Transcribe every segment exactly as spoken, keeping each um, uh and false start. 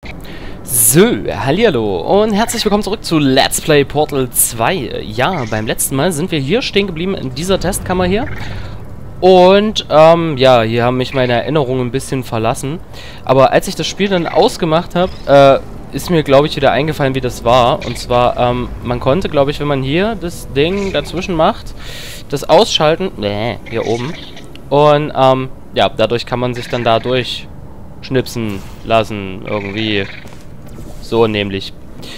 So, hallihallo und herzlich willkommen zurück zu Let's Play Portal zwei. Ja, beim letzten Mal sind wir hier stehen geblieben in dieser Testkammer hier. Und, ähm, ja, hier haben mich meine Erinnerungen ein bisschen verlassen. Aber als ich das Spiel dann ausgemacht habe, äh, ist mir, glaube ich, wieder eingefallen, wie das war. Und zwar, ähm, man konnte, glaube ich, wenn man hier das Ding dazwischen macht, das ausschalten, nee, hier oben. Und, ähm, ja, dadurch kann man sich dann da durchschnipsen lassen, irgendwie. So nämlich.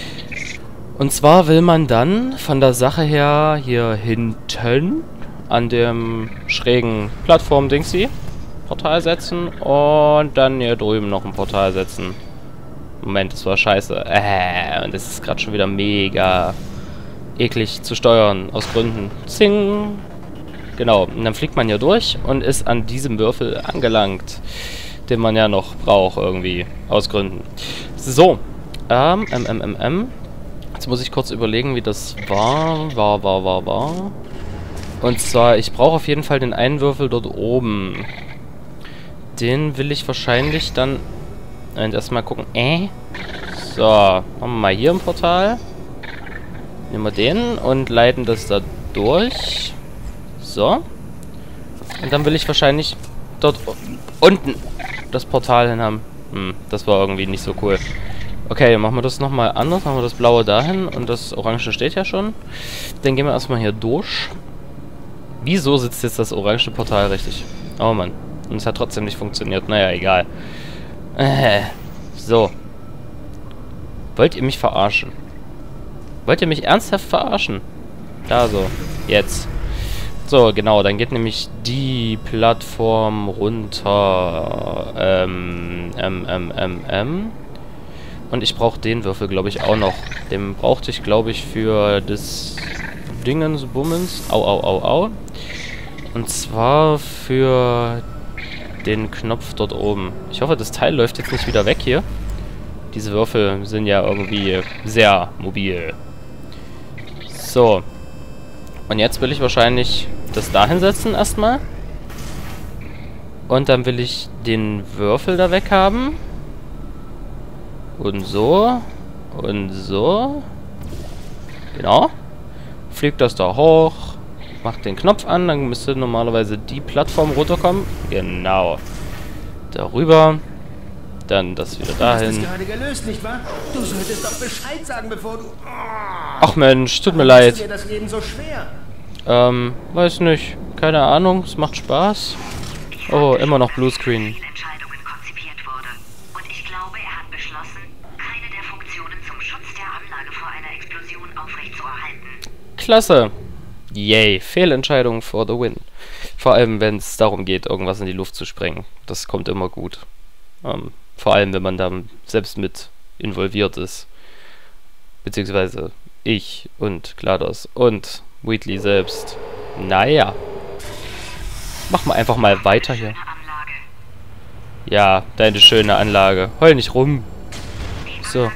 Und zwar will man dann von der Sache her hier hinten an dem schrägen Plattform-Dingsy Portal setzen und dann hier drüben noch ein Portal setzen. Moment, das war scheiße. Äh, und das ist gerade schon wieder mega eklig zu steuern, aus Gründen. Zing! Genau, und dann fliegt man hier durch und ist an diesem Würfel angelangt, den man ja noch braucht irgendwie, aus Gründen. So. Ähm, ähm, ähm, ähm, ähm. Jetzt muss ich kurz überlegen, wie das war. War, war, war, war. Und zwar, ich brauche auf jeden Fall den einen Würfel dort oben. Den will ich wahrscheinlich dann... Und erstmal gucken. Äh. So, machen wir mal hier ein Portal. Nehmen wir den und leiten das da durch. So. Und dann will ich wahrscheinlich dort unten das Portal hin haben. Hm, das war irgendwie nicht so cool. Okay, dann machen wir das nochmal anders. Machen wir das blaue dahin und das orange steht ja schon. Dann gehen wir erstmal hier durch. Wieso sitzt jetzt das orange Portal richtig? Oh Mann. Und es hat trotzdem nicht funktioniert. Naja, egal. Äh, so. Wollt ihr mich verarschen? Wollt ihr mich ernsthaft verarschen? Da so. Jetzt. So, genau. Dann geht nämlich die Plattform runter. Ähm, ähm, ähm, ähm, ähm. Und ich brauche den Würfel, glaube ich, auch noch. Den brauchte ich, glaube ich, für das Dingensbummens. Au, au, au, au. Und zwar für den Knopf dort oben. Ich hoffe, das Teil läuft jetzt nicht wieder weg hier. Diese Würfel sind ja irgendwie sehr mobil. So. Und jetzt will ich wahrscheinlich das da hinsetzen erstmal. Und dann will ich den Würfel da weg haben. Und so. Und so. Genau. Fliegt das da hoch. Macht den Knopf an. Dann müsste normalerweise die Plattform runterkommen. Genau. Darüber. Dann das wieder dahin. Du hast das gerade gelöst, nicht wahr? Du solltest doch Bescheid sagen, bevor du... Ach Mensch, tut mir leid. Ist dir das Leben so schwer? Ähm, weiß nicht. Keine Ahnung. Es macht Spaß. Oh, immer noch Bluescreen. Klasse. Yay. Fehlentscheidung for the win. Vor allem, wenn es darum geht, irgendwas in die Luft zu sprengen. Das kommt immer gut. Ähm, vor allem, wenn man da selbst mit involviert ist. Beziehungsweise ich und GLaDOS und Wheatley selbst. Naja. Machen wir einfach mal weiter hier. Ja, deine schöne Anlage. Heul nicht rum. So.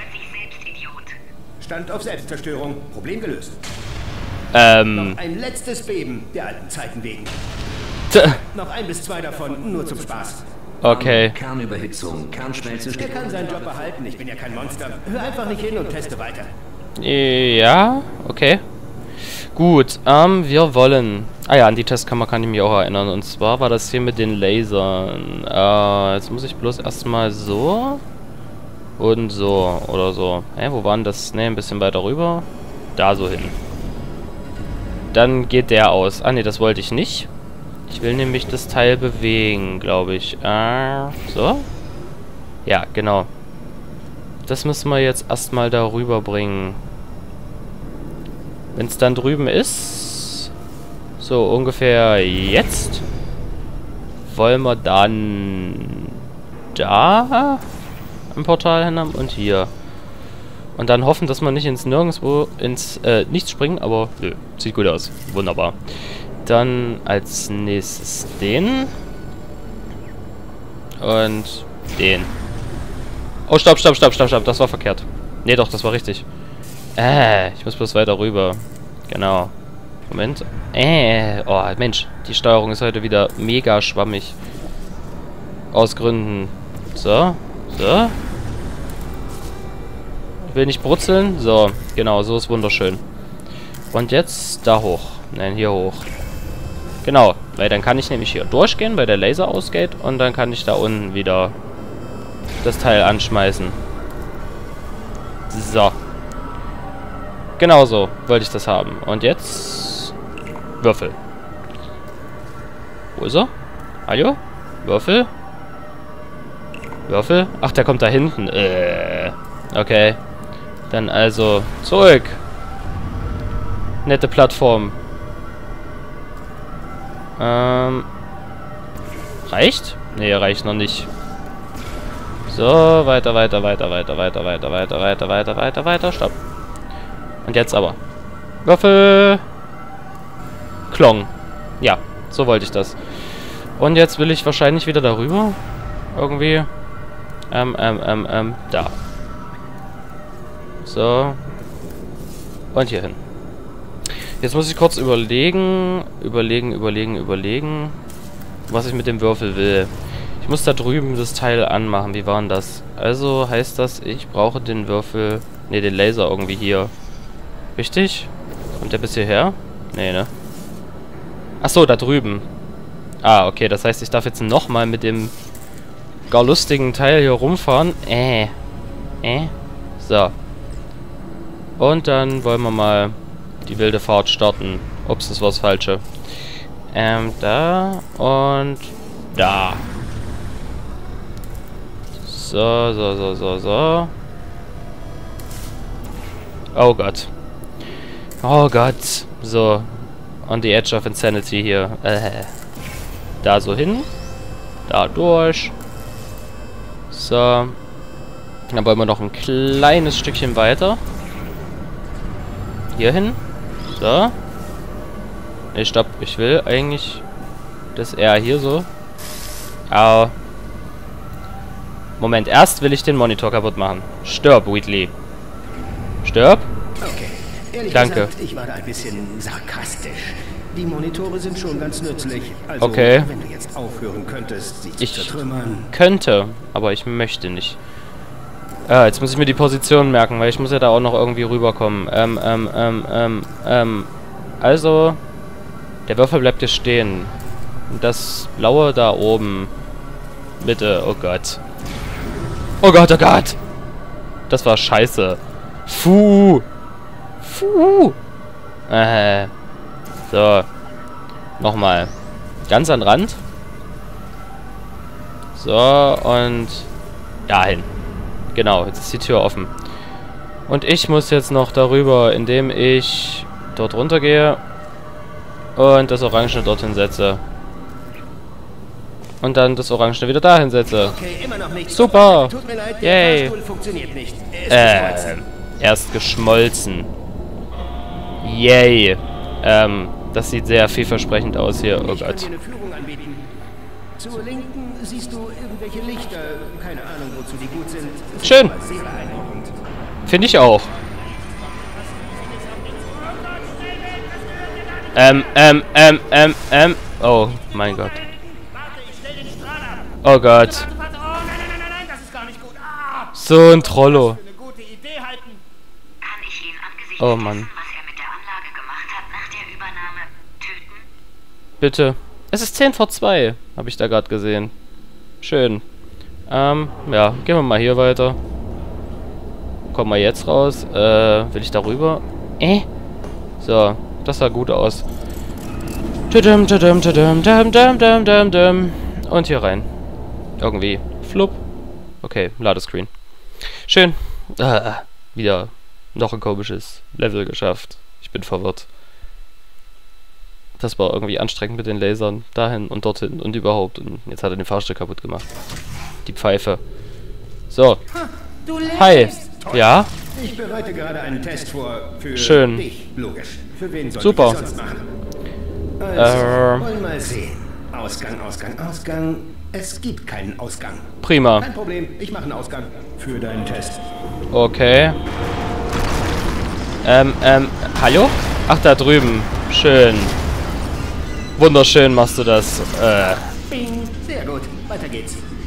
Stand auf Selbstzerstörung. Problem gelöst. Ähm. Noch ein letztes Beben der alten Zeiten wegen. Tja. Noch ein bis zwei davon, nur zum Spaß. Okay. Kernüberhitzung, Kernschmelze. Der kann seinen Job behalten, ich bin ja kein Monster. Hör einfach nicht hin und teste weiter. Ja, okay. Gut, ähm, wir wollen... Ah ja, an die Testkammer kann ich mich auch erinnern. Und zwar war das hier mit den Lasern. Äh, jetzt muss ich bloß erstmal so... Und so, oder so. Hä, wo war denn das? Ne, ein bisschen weiter rüber. Da so hin. Dann geht der aus. Ah, ne, das wollte ich nicht. Ich will nämlich das Teil bewegen, glaube ich. Äh, so? Ja, genau. Das müssen wir jetzt erstmal darüber bringen. Wenn es dann drüben ist... So, ungefähr jetzt... Wollen wir dann... Da... ein Portal hin haben und hier. Und dann hoffen, dass wir nicht ins Nirgendwo, ins, äh, Nichts springen, aber nö, sieht gut aus. Wunderbar. Dann als nächstes den. Und den. Oh, stopp, stopp, stopp, stopp, stopp, das war verkehrt. Nee, doch, das war richtig. Äh, ich muss bloß weiter rüber. Genau. Moment. Äh, oh, Mensch, die Steuerung ist heute wieder mega schwammig. Aus Gründen. So, so. Will nicht brutzeln. So, genau, so ist wunderschön. Und jetzt da hoch. Nein, hier hoch. Genau, weil dann kann ich nämlich hier durchgehen, weil der Laser ausgeht. Und dann kann ich da unten wieder das Teil anschmeißen. So. Genau so wollte ich das haben. Und jetzt Würfel. Wo ist er? Hallo? Würfel? Würfel? Ach, der kommt da hinten. Äh. Okay. Dann also zurück. Nette Plattform. Ähm. Reicht? Nee, reicht noch nicht. So, weiter, weiter, weiter, weiter, weiter, weiter, weiter, weiter, weiter, weiter, weiter, stopp. Und jetzt aber. Würfel. Klong. Ja, so wollte ich das. Und jetzt will ich wahrscheinlich wieder darüber. Irgendwie. Ähm, ähm, ähm, ähm, da. So. Und hier hin. Jetzt muss ich kurz überlegen, überlegen, überlegen, überlegen, was ich mit dem Würfel will. Ich muss da drüben das Teil anmachen. Wie war denn das? Also heißt das, ich brauche den Würfel, ne, den Laser irgendwie hier. Richtig? Kommt der bis hierher? Nee, ne? Achso, da drüben. Ah, okay, das heißt, ich darf jetzt nochmal mit dem gar lustigen Teil hier rumfahren. Äh. Äh. So. Und dann wollen wir mal die wilde Fahrt starten. Ups, das war das Falsche. Ähm, da und da. So, so, so, so, so. Oh Gott. Oh Gott. So. On the edge of insanity hier. Äh. Da so hin. Da durch. So. Dann wollen wir noch ein kleines Stückchen weiter. Hier hin. So. Ne, stopp. Ich will eigentlich das eher hier so. Au. Moment, erst will ich den Monitor kaputt machen. Stirb, Wheatley. Stirb. Okay. Ehrlich Danke. gesagt, ich war da ein bisschen sarkastisch. Die Monitore sind schon ganz nützlich. Also, Okay. wenn du jetzt aufhören könntest, sie zu Ich zertrümmern. könnte, aber ich möchte nicht. Ah, jetzt muss ich mir die Position merken, weil ich muss ja da auch noch irgendwie rüberkommen. Ähm, ähm, ähm, ähm, ähm. Also, der Würfel bleibt hier stehen. Und das Blaue da oben. Bitte, oh Gott. Oh Gott, oh Gott! Das war scheiße. Fuh! Fuh! Äh. So. Nochmal. Ganz an den Rand. So, und dahin. Genau, jetzt ist die Tür offen. Und ich muss jetzt noch darüber, indem ich dort runter gehe und das Orange dorthin setze. Und dann das Orange wieder dahin setze. Okay, immer noch nicht. Super! Tut mir leid, Yay! der Fahrstuhl funktioniert nicht. Er ist Äh, geschmolzen. erst geschmolzen. Yay. Ähm, das sieht sehr vielversprechend aus hier. Oh Ich kann Gott. dir eine Führung anbieten. Zur Linken siehst du irgendwelche Lichter. Keine Ahnung, wozu die gut sind. Ist Schön. aber sehr beeindruckend. Finde ich auch. Ähm, ähm, ähm, ähm, ähm. Oh, mein Gott. Oh Gott. So ein Trollo. Kann ich ihn angesichts Oh dessen, Mann. was er mit der Anlage gemacht hat, nach der Übernahme töten? Bitte. Es ist zehn vor zwei, habe ich da gerade gesehen. Schön. Ähm, ja, gehen wir mal hier weiter. Kommen wir jetzt raus. Äh, will ich da rüber? Äh? So, das sah gut aus. Tadam, tadam, tadam, tadam, tadam, tadam, tadam, tadam. Und hier rein. Irgendwie. Flupp. Okay, Ladescreen. Schön. Ah, wieder noch ein komisches Level geschafft. Ich bin verwirrt. Das war irgendwie anstrengend mit den Lasern. Dahin und dorthin und überhaupt. Und jetzt hat er den Fahrstuhl kaputt gemacht. Die Pfeife. So. Du lebst. Hi. Ja? Ich bereite gerade einen Test vor für Schön. dich, logisch. Für wen soll Super. ich das sonst machen? Also, Ähm. wollen mal sehen. Ausgang, Ausgang, Ausgang. Es gibt keinen Ausgang. Prima. Kein Problem, ich mache einen Ausgang für deinen Test. Okay. Ähm, ähm, hallo? Ach, da drüben. Schön. Wunderschön machst du das. Äh. Bing. Sehr gut, weiter geht's.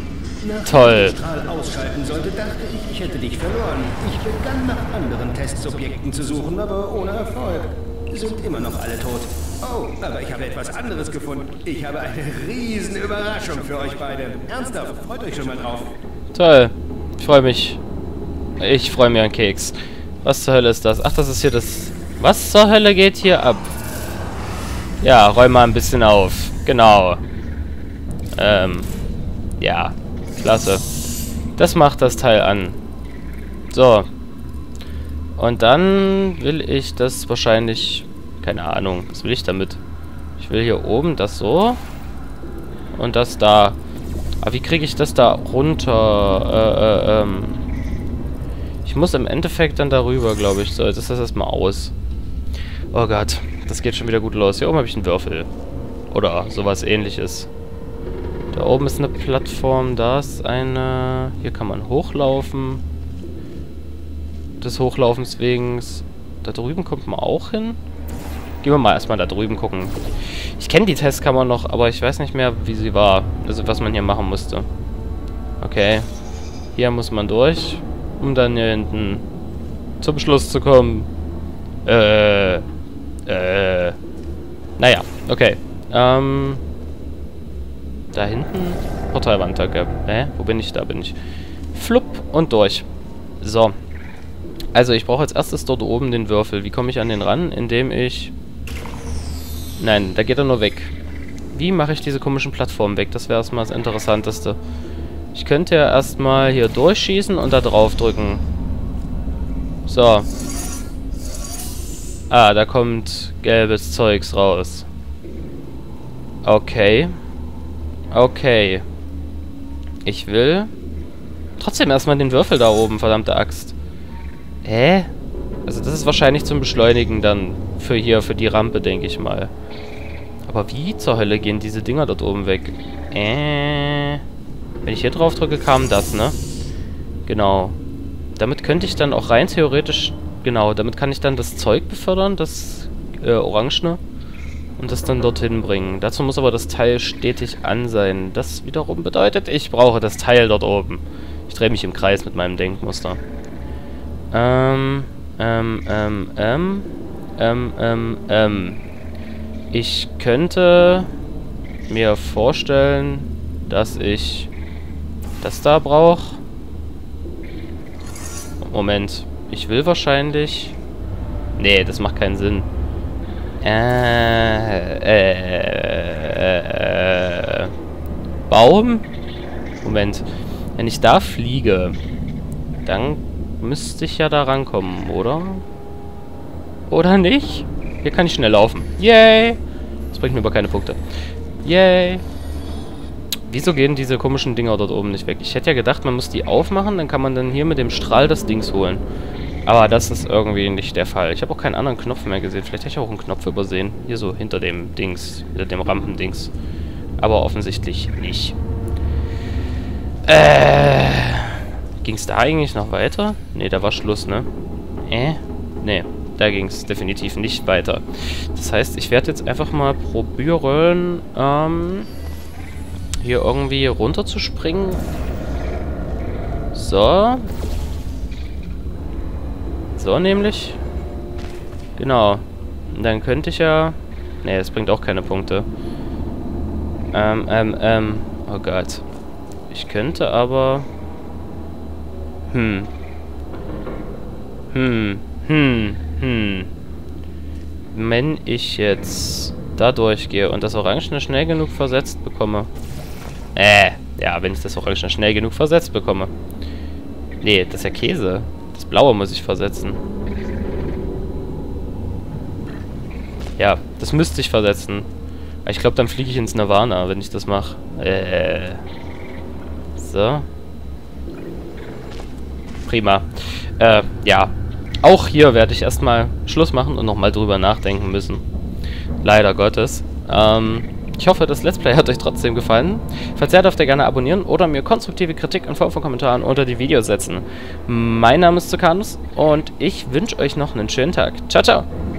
Toll. Ich den Strahl ausschalten sollte, dachte ich, ich hätte dich verloren. Ich begann nach anderen Testsubjekten zu suchen, aber ohne Erfolg. Sind immer noch alle tot. Oh, aber ich habe etwas anderes gefunden. Ich habe eine riesen Überraschung für euch beide. Ernsthaft, freut euch schon mal drauf. Toll. Ich freue mich. Ich freue mich an Keks. Was zur Hölle ist das? Ach, das ist hier das... Was zur Hölle geht hier ab? Ja, räum mal ein bisschen auf. Genau. Ähm... Ja. Klasse. Das macht das Teil an. So. Und dann will ich das wahrscheinlich... Keine Ahnung. Was will ich damit? Ich will hier oben das so. Und das da. Aber wie kriege ich das da runter? Äh, äh, ähm... Ich muss im Endeffekt dann darüber, glaube ich. So, jetzt ist das erstmal aus. Oh Gott. Das geht schon wieder gut los. Hier oben habe ich einen Würfel. Oder sowas Ähnliches. Da oben ist eine Plattform. Da ist eine... Hier kann man hochlaufen. Des Hochlaufens wegen. Da drüben kommt man auch hin. Gehen wir mal erstmal da drüben gucken. Ich kenne die Testkammer noch, aber ich weiß nicht mehr, wie sie war. Also was man hier machen musste. Okay. Hier muss man durch, um dann hier hinten zum Schluss zu kommen. Äh. Äh. Naja, okay. Ähm. Da hinten. Portalwand, danke. Hä? Wo bin ich? Da bin ich. Flupp und durch. So. Also, ich brauche als erstes dort oben den Würfel. Wie komme ich an den ran? Indem ich... Nein, da geht er nur weg. Wie mache ich diese komischen Plattformen weg? Das wäre erstmal das Interessanteste. Ich könnte ja erstmal hier durchschießen und da drauf drücken. So. Ah, da kommt gelbes Zeugs raus. Okay. Okay. Ich will trotzdem erstmal den Würfel da oben, verdammte Axt. Hä? Also das ist wahrscheinlich zum Beschleunigen dann für hier, für die Rampe, denke ich mal. Aber wie zur Hölle gehen diese Dinger dort oben weg? Äh... Wenn ich hier drauf drücke, kam das, ne? Genau. Damit könnte ich dann auch rein theoretisch... Genau, damit kann ich dann das Zeug befördern, das äh, Orangene. Und das dann dorthin bringen. Dazu muss aber das Teil stetig an sein. Das wiederum bedeutet, ich brauche das Teil dort oben. Ich drehe mich im Kreis mit meinem Denkmuster. Ähm, ähm, ähm, ähm, ähm, ähm, ähm. Ich könnte mir vorstellen, dass ich das da brauche. Moment. Ich will wahrscheinlich... Nee, das macht keinen Sinn. Äh, äh, äh, Baum? Moment. Wenn ich da fliege, dann müsste ich ja da rankommen, oder? Oder nicht? Hier kann ich schnell laufen. Yay! Das bringt mir aber keine Punkte. Yay! Wieso gehen diese komischen Dinger dort oben nicht weg? Ich hätte ja gedacht, man muss die aufmachen, dann kann man dann hier mit dem Strahl das Dings holen. Aber das ist irgendwie nicht der Fall. Ich habe auch keinen anderen Knopf mehr gesehen. Vielleicht hätte ich auch einen Knopf übersehen. Hier so hinter dem Dings. Hinter dem Rampendings. Aber offensichtlich nicht. Äh. Ging es da eigentlich noch weiter? Ne, da war Schluss, ne? Äh? Ne, da ging es definitiv nicht weiter. Das heißt, ich werde jetzt einfach mal probieren, ähm, hier irgendwie runter zu springen. So. So nämlich. Genau. Und dann könnte ich ja... Ne, das bringt auch keine Punkte. Ähm, ähm, ähm... Oh Gott. Ich könnte aber... Hm. Hm. Hm. Hm. Wenn ich jetzt da durchgehe und das Orangene schnell genug versetzt bekomme... Äh, ja, wenn ich das Orangene schnell genug versetzt bekomme. Nee, das ist ja Käse. Das Blaue muss ich versetzen. Ja, das müsste ich versetzen. Aber ich glaube, dann fliege ich ins Nirvana, wenn ich das mache. Äh. So. Prima. Äh, ja. Auch hier werde ich erstmal Schluss machen und nochmal drüber nachdenken müssen. Leider Gottes. Ähm... Ich hoffe, das Let's Play hat euch trotzdem gefallen. Falls ja, dürft ihr gerne abonnieren oder mir konstruktive Kritik in Form von Kommentaren unter die Videos setzen. Mein Name ist Zukanus und ich wünsche euch noch einen schönen Tag. Ciao, ciao!